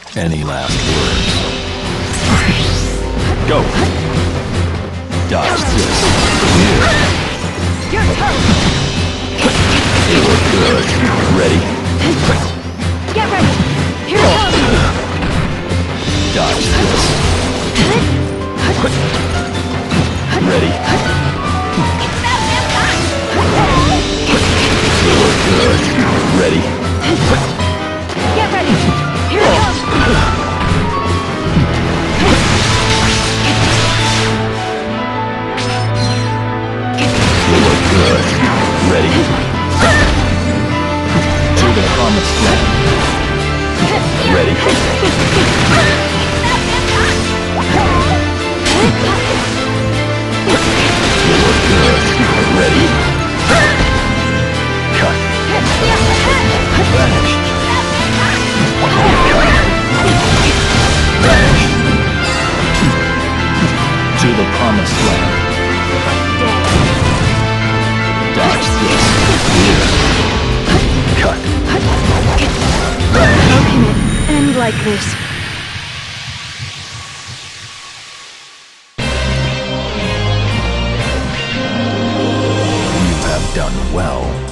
Any last words? Go! Dodge this. Your toes! You look good. Ready? Get ready! Here it goes! Dodge this. Ready? You look good. Ready? Get ready! Here it goes! You look good. Ready? To the promised land. Ready? You look good. Ready? Cut. Vanished. Vanished. To the promised land. Dodge this. Here. Cut. Vanished. How can it end like this? You have done well.